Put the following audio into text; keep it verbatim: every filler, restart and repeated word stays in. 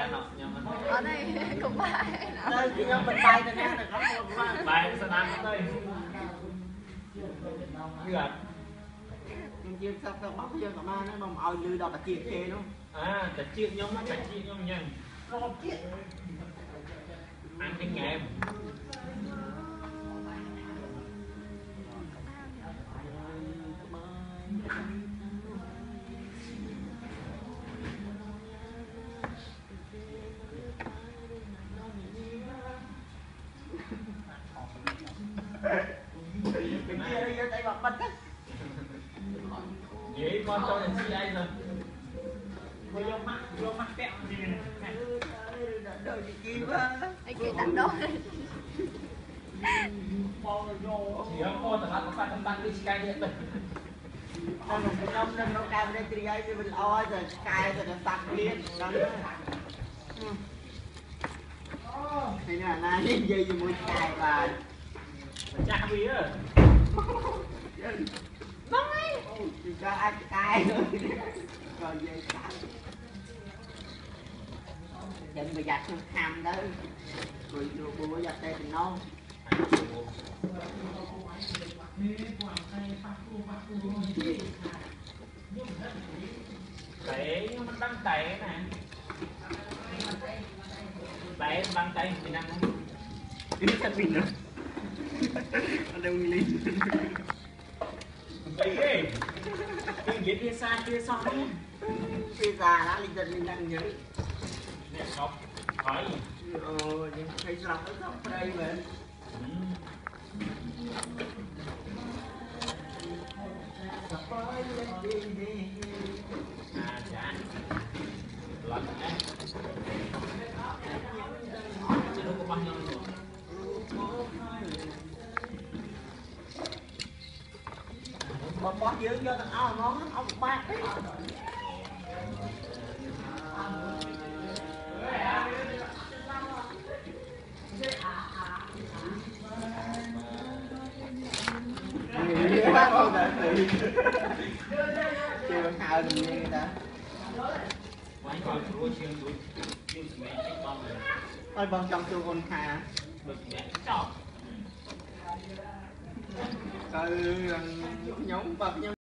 nọ nhưng mà ở đây cũng bài đây nhưng mình bay từ nè có một bài sẽ đang đây như là nhưng chưa sắp các bóc chưa cả ma nó mà ao như đọc là chia kê đúng à tại chia nhóm nó tại chia nhóm nhanh ăn cái nghề mình chia đây tay bọc bật đấy vậy con cho nên chia đây rồi vô mắt vô mắt kẹo gì này đời gì kia quá anh kể tặng đó chỉ có con thằng ăn phải thằng bạn đi sky điện đây nó một cái nông nên nó cam đây thì ai thì mình lo rồi sky rồi nó tắt liên đó thế là na dây dây gì mũi sky và cha vì á nói thì cho ai sky nữa rồi dây sky đừng bị giặt ham đó rồi vừa vừa giặt đây thì non tẩy nó đang tẩy nè tẩy băng tay thì năng không đi sang mình nữa ở đâu đi tẩy đi cái gì kia xa kia xong đấy khi già đã linh dân mình đang nhớ nè sọc hỏi ờ nhưng thấy sọc nó sọc ở đây mà à chả lạnh đấy chứ đâu có bao nhiêu nữa bỏ bỏ dưới cho thằng áo nó ông bác đấy chưa hao được như ta quán còn rùa chiên rùa chiên mẹ cái con này ôi bằng trong tôi con hà được mẹ chọc coi nhóm bậc nhau